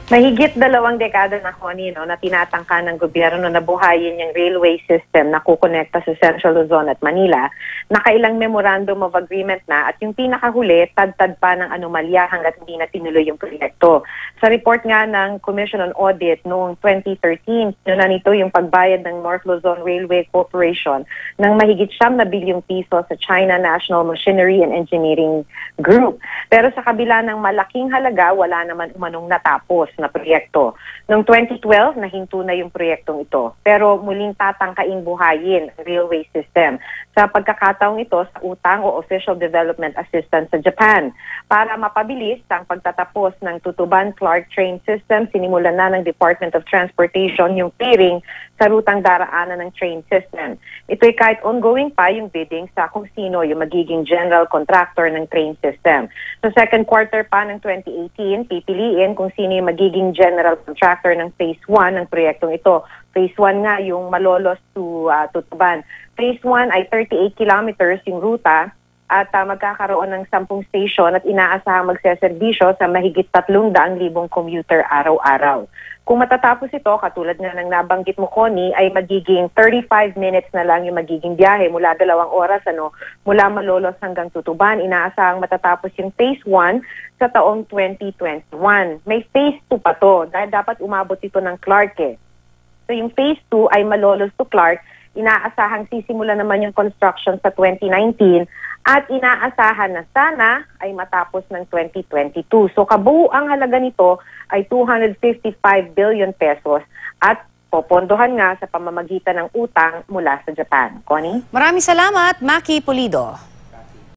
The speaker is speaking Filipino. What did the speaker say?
Mahigit 2 dekada na, Connie, na tinatangka ng gobyerno na buhayin yung railway system na kukonekta sa Central Luzon at Manila. Nakailang memorandum of agreement na at yung pinakahuli, tad-tad pa ng anomalya hanggat hindi na tinuloy yung proyekto. Sa report nga ng Commission on Audit noong 2013, na nito yung pagbayad ng North Luzon Railway Corporation ng mahigit 9 bilyong piso sa China National Machinery and Engineering Group. Pero sa kabila ng malaking halaga, wala naman umanong natapos na proyekto. Noong 2012, nahinto na yung proyektong ito. Pero muling tatangkaing buhayin ang railway system. Sa pagkakataong ito sa utang o official development assistance sa Japan. Para mapabilis ang pagtatapos ng Tutuban-Clark train system, sinimulan na ng Department of Transportation yung clearing sa rutang daraanan ng train system. Ito'y kahit ongoing pa yung bidding sa kung sino yung magiging general contractor ng train system. Sa second quarter pa ng 2018, pipiliin kung sino yung magiging general contractor ng Phase 1 ng proyektong ito. Phase 1 nga yung Malolos to Tutuban. Phase 1 ay 38 kilometers yung ruta at magkakaroon ng 10 station at inaasahang magseserbisyo sa mahigit 300,000 commuter araw-araw. Kung matatapos ito, katulad nga ng nabanggit mo, Connie, ay magiging 35 minutes na lang yung magiging biyahe mula 2 oras, mula Malolos hanggang Tutuban. Inaasahang matatapos yung Phase 1 sa taong 2021. May Phase 2 pa to dahil dapat umabot ito ng Clark eh. So yung Phase 2 ay Malolos to Clark. Inaasahang sisimula naman yung construction sa 2019 at inaasahan na sana ay matapos ng 2022. So kabuuang halaga nito ay 255 billion pesos at popondohan nga sa pamamagitan ng utang mula sa Japan. Connie? Maraming salamat, Maki Pulido.